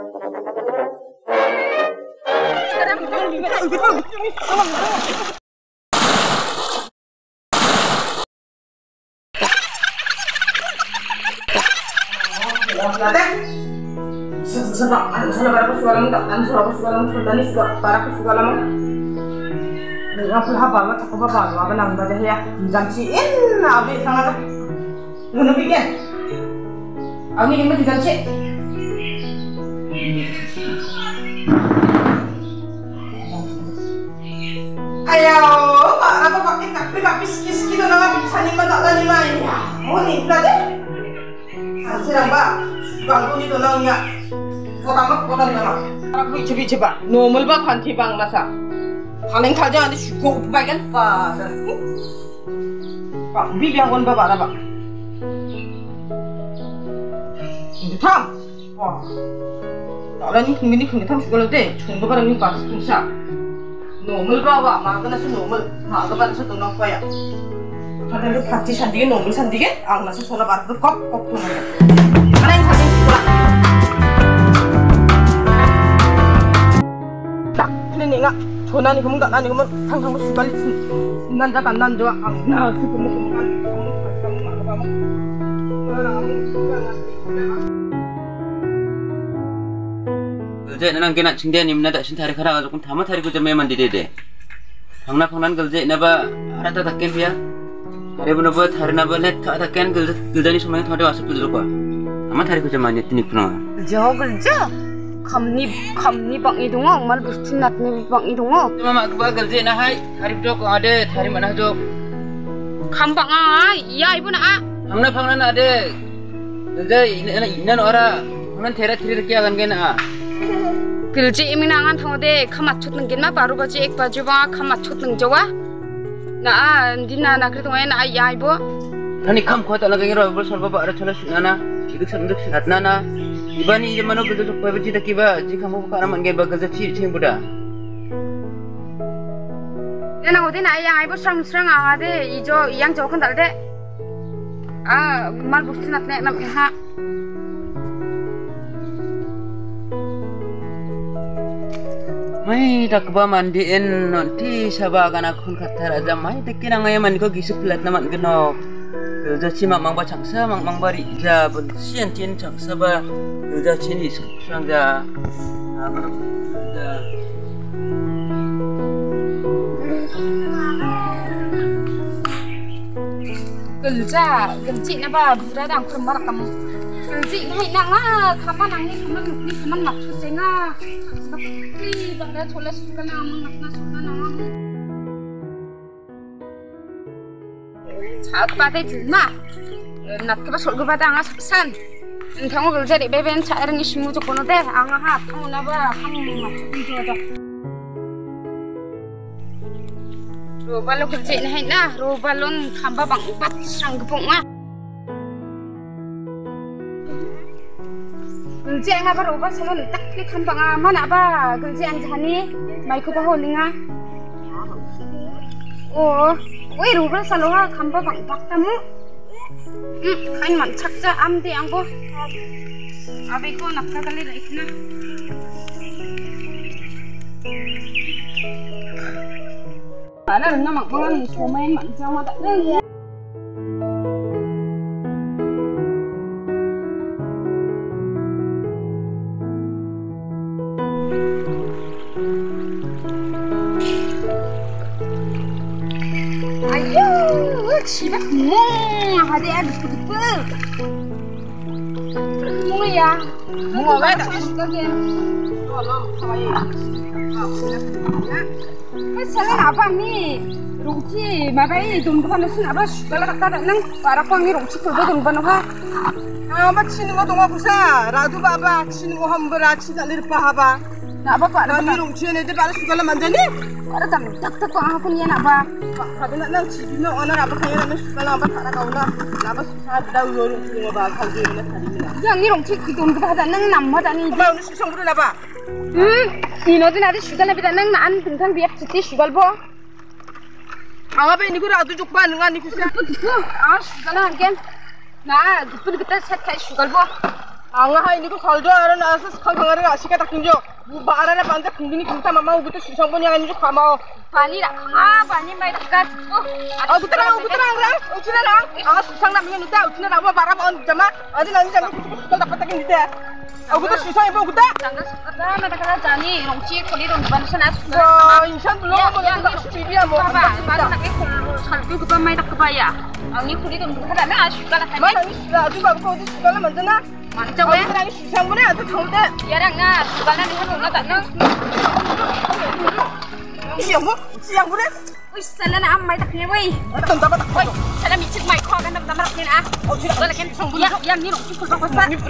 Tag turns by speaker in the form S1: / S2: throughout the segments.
S1: coba normal ba panti bang masa paling kaja andi syukur bagian pada pak bilang kon bapak apa ini tam wah tak lagi ini tam syukur deh cuma barang ini pas susah normal ba makan nasi normal makan nasi tuh nak ya kadang itu pasti sendiri normal sendiri ang nasi soal baru kop tuh mana yang paling kurang ini enggak, 전화 니 그만 나 이거면 항상 뭐 수발이 난자 간난 좋아. 나 그거 먹고
S2: 글제 나랑 걔나 침대 님나 다신 타리 가라 가지고 다마 타리고 좀 매만 디데데. 방나 글제 나바 알아다 닦겐 비야. 아래부나 뭐 타르나 벌레 다 닦겐 글자니 소망이 터대 와서 부들 거야. 아마 타리고 좀 많이 뜨니구나.
S3: 저 글제 kamni bang idung ang mal bustin natni bang idung ang
S2: mama gua gelje na hai tarif jok ade tari mana jok
S3: kam bang ai iya ibu na
S2: phangna na ade gelje ina ora phangna thera thiri kya gan gena
S3: gelje imina ngan thode khamat chut nang ma baru baje ek baje ba khamat chut nang jawa na dina na kre tong na iya ibu
S2: thani kham khota lagai ro bol solba ba ara thola sunana idik samdik hatnana ibani jamano gelje jok ba biji takiba ji khamu kana man ge ba gelje chi buda
S3: ena ngode na iya ibu sang ade ijo yang jok kan dalde mal bustin natne nam ha
S2: mai dakba mandiin nanti saba kana khun khathar aja mai tekinang ay man ko gisuplat naman geno gelje chi mang ba changsa mang bari ja bun sian tin changsa ba gelje chi ni sang ja
S3: gelje na ba bura dang kum marakam gelje hai nang kaman maksud senga ni bangga chola suka na mang suka na sak pate juma nak ka sol gaba dang saksan entang gelje de beben chair ni simu to kono de anga ha thong na ba kham maksud jo da robalo gelje na hai na robalon khamba bang bat sang gepong ma gelje nga ba robal salon tak ni khamba nga mana ba gelje an jani mai ko ba holinga oh oi robal saloha khamba bang bat tamu kain man chakja amde angbo abe ko nakka kali raikna ana renna makmangan somain man jama tak le ayo sibak mong hade ad putpul mong ya mong ba tak suka ke tolong saya salah apa ni rongchi mabai dum kan sun apa segala kata nang para ko ngi rongchi ko dum ban ha
S1: apa 치는 거 동아 부사 라도 봐봐 치는 거 함부라 치달릴 파하바
S3: na apa pak
S1: 나 미롱 치는 애들 바로 수갈라 만드니
S3: ada tam tak tak ko aku ni nak ba
S1: 가도 나 치기는 오늘 아빠 가야 나 수갈라 아빠 살아 가오나 나바 수사 다우 요롱 치는 거 봐 가게 나 다리나
S3: yang ni rongchi dum ka da nang nam ma da ni
S1: 엄마 오늘 수성부를 나봐
S3: ino din ada sugal na bida nang naan tentang biak siti sugal bo
S1: 아빠 이거 라도 족바 능한 니 구사
S3: sugal na gen na gupun kita set kai sugal bo
S1: Angah ini ku saldo ada nasi sekarang hari nasi kita kinjo. Barang ada panjang kini kita mama ugut susah pun yang ini juga mau.
S3: Pani dah, pani mai dah kat.
S1: Aku terang, ucina lang. Susah nak minyak nita, ucina nak apa barang on jama. Ada nanti jangan kita dapat takin nita. Aku tuh susah ibu kita.
S3: Jangan sekarang nak kena jani, rongci kuli rong ban sana.
S1: Insan belum mau nak speedy ya mau.
S3: Apa? Baru nak saldo kita mai dah kebaya. Ini kuli rong ban sana suka lah.
S1: Mana ini sudah, tu baru kau tu suka lah macam mana?
S3: Mantap ya.
S1: Ini susah mana? Ada tahu deh.
S3: Jarang nak, suka lah ni kan nak tak nak.
S1: Siang boleh?
S3: Wih, salah nak amai tak ni, wih.
S1: Tentang apa tak?
S3: Wih, salah micik mai kau kan nak ni ah.
S1: Oh, tidak.
S3: Salah kan yang ni rongci kul bagus tak.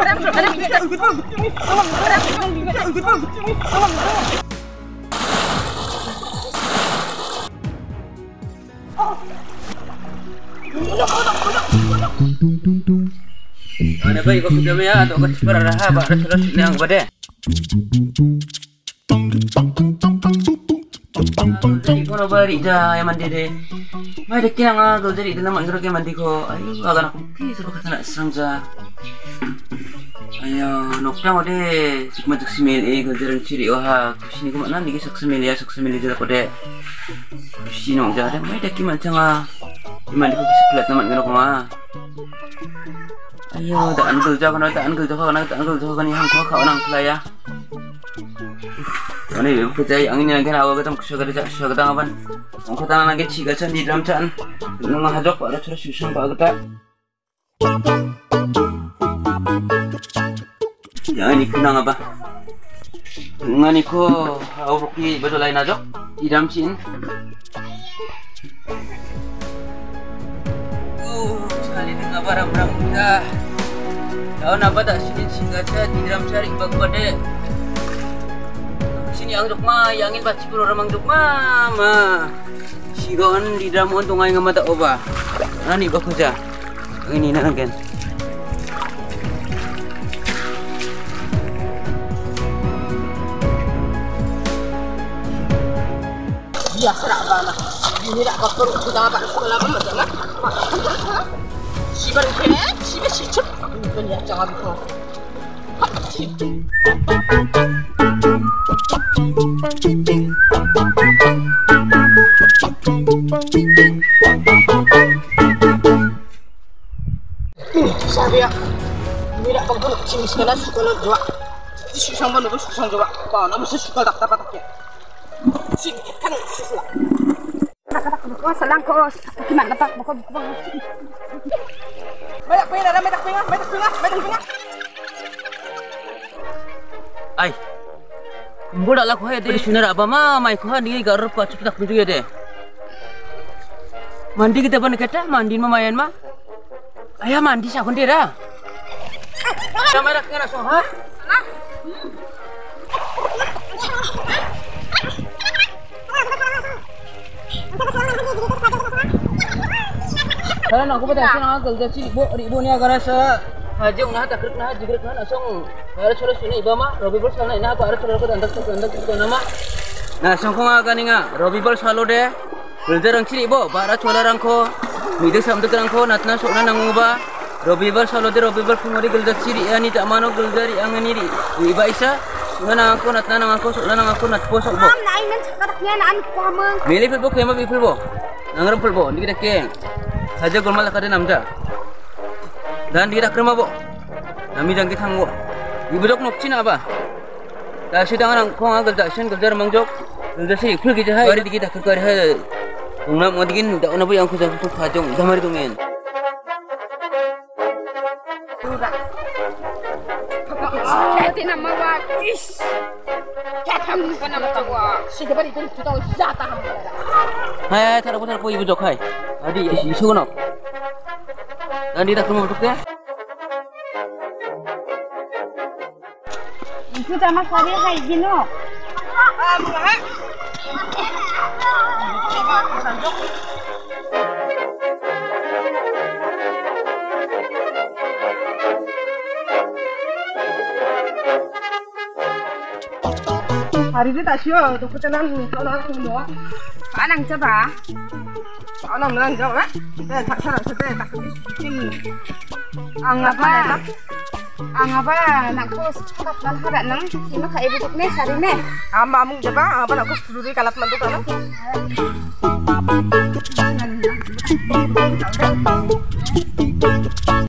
S2: Mana baik kau sudah ya atau kau cepat raha baru terus yang bade. Jadi kau nak balik dah yang mandi deh. Mai dek yang agak jadi dalam anggur yang mandi kau. Ayo agak nak pergi sebab kata nak serang jah. Ayo nokta deh. Cuma tu semil kau jarang ciri wah. Sini kau mana ni kau semil je kau deh. Sini nong jah deh. Mai dek macam mandi kau sekelat nama kau mah. Ayo, tak angkul jauh kan yang kau nang pelaya. Ini percaya anginnya kan awak ketemu kesya ketang apa? Orang kata lagi ciga can di dalam can. Nunggu hajok pada cara susah pak kita. Yang ini kunang apa? Ngan iko awak pergi betul lain hajok di dalam cin. Sekali tengah barang-barang kita. Tahu apa tak sini singgah di dalam cari bag-bade. Sini ang dukma, yangin baci puro ramang dukma, ma. Sigon di dalam untung ay ngamata oba. Nani ba kuja? Ini na again.
S1: Biasa nak bana. Ini nak kapur kita apa sekolah apa macam mana? Siapa ni? Siapa sicap? Banyak jangan kau. Saya ini nak kapur cium sekolah dua. Susah mana pun susah juga. Mana mesti sekolah tak dapat tak ya. Sini kan susah.
S3: Kau salang kau gimana tak? Kau
S1: Banyak pengen.
S2: Ay, kumpul dah lah kau ada. Sunar apa mah? Mai kau ni garuk pacuk tak betul ya deh. Mandi kita pun kata mandi mah mayan mah. Ayah mandi siapa dia dah? Sama dah kena so ha? Kalau nak aku betul nak agak jadi ibu ni agar rasa hajung nah tak kerana jigret nah asong harus harus ini ibu mah Robi bol sana ini apa harus harus andak nama nah asong kau agak ni ngah Robi bol selalu deh belajar orang ciri ibu barat cola rangko midas sampai rangko natna sokna nangubah Robi bol selalu deh Robi bol kumari gelda ciri ani tak mano gelda ri angin iri ibu Aisyah sokna aku natna nangako sokna nangako natpo sok bo
S3: naik mencakapnya nan kamu
S2: milih pelbo kema pelbo nangaram pelbo ni kita keng saja golmal kada namja dan dia kerma bo nami jangkit hanggo ibu jok nokcin apa dah sidang orang kong agal dah sen geljar mangjok geljar si ikul kita hai bari kita kerkar hai ungna modgin dah ona bu yang kujang tu khajong damari tungen
S3: Jadi nama bagus. Kamu bukan nama tawa. Siapa itu kita jatah kamu.
S2: hai tharapo ibu jok hai adi isu kono dan dia kerma betul ya
S3: Itu sama sekali kayak gini.
S1: Hari ini tak siapa tu kita nak semua.
S3: Anang coba.
S1: Anang jawab. Tak salah saya tak bikin. Ang apa?
S3: Angaba nakku sekat nan hada nang kima ka ibu tukne sarine.
S1: Ama amung jaba apa nak kusuri kalat mantu kana.